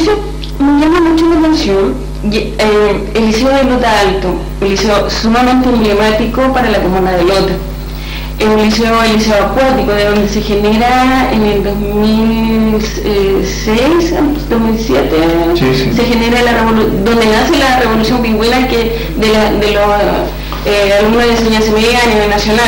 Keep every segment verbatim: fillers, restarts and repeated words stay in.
liceo me llama mucho la atención, eh, el liceo de Lota Alto, un liceo sumamente emblemático para la comuna de Lota. Es un liceo, el liceo acuático, de donde se genera en el dos mil seis, dos mil siete, sí, sí. se genera la revolución, donde nace la revolución pingüina que de, la, de los eh, alumnos de enseñanza media a nivel nacional.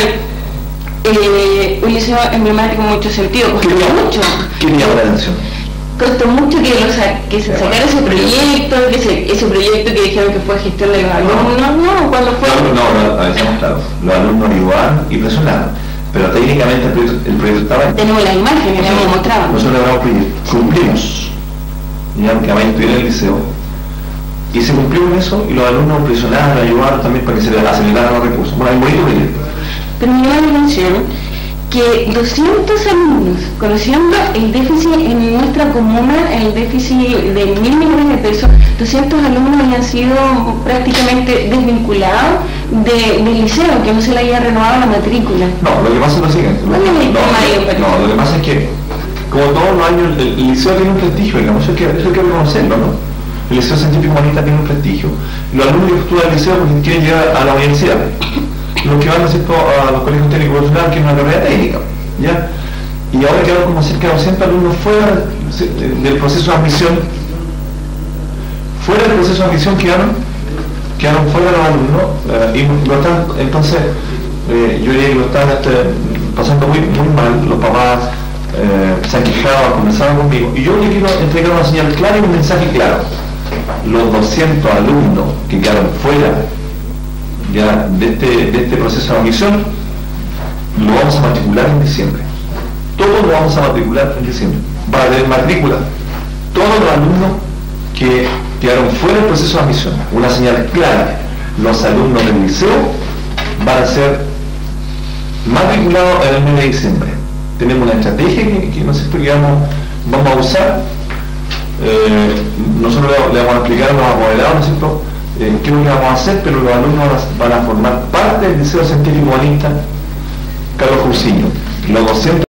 Eh, un liceo emblemático en muchos sentidos, costó mucho. ¿Qué me llama la atención? Costó mucho que, lo sa que se sacara ese proyecto, que se, ese proyecto que dijeron que fue gestión de los alumnos, no, cuando fue... No, no, no, avisamos claro, los alumnos igual y presionaron, pero técnicamente el proyecto, el proyecto estaba... Tenemos las imágenes, ya lo mostraban. Nosotros logramos proyecto, cumplimos, ya que además estudié en el liceo, y se cumplió con eso, y los alumnos presionaron, ayudaron también para que se aceleraran los recursos. Bueno, hay un bonito proyecto. Pero me llama la atención que doscientos alumnos, conociendo el déficit en nuestra comuna, el déficit de mil millones de pesos, doscientos alumnos habían sido prácticamente desvinculados de, del liceo, que no se le haya renovado la matrícula. No, lo que pasa es lo siguiente. ¿Cuál es el tema ahí? No, lo que pasa es que, como todos los años, el, el liceo tiene un prestigio, digamos, eso hay que, eso hay que reconocerlo, ¿no? El liceo científico humanista tiene un prestigio. Los alumnos que estudian el liceo porque quieren llegar a la universidad. Los que van a, cierto, a los colegios técnicos profesionales, que es una carrera técnica, ¿ya? Y ahora quedaron como cerca de doscientos alumnos fuera del proceso de admisión. Fuera del proceso de admisión quedaron, quedaron fuera los alumnos, eh, y lo están, entonces, eh, yo diría que lo están este, pasando muy, muy mal. Los papás eh, se han quejado, han conversado conmigo, y yo le quiero entregar una señal clara y un mensaje claro. Los doscientos alumnos que quedaron fuera ya de este, de este proceso de admisión, lo vamos a matricular en diciembre. Todos lo vamos a matricular en diciembre. Va a haber matrícula. Todos los alumnos que quedaron fuera del proceso de admisión. Una señal clara. Los alumnos del liceo van a ser matriculados en el mes de diciembre. Tenemos una estrategia que, que no sé qué vamos, vamos a usar. Eh, nosotros le, le vamos a explicar a los apoderados, ¿no es cierto?, Eh, qué es lo que vamos a hacer, pero los alumnos van a formar parte del Liceo Científico Humanista Carlos Cousiño. Los doscientos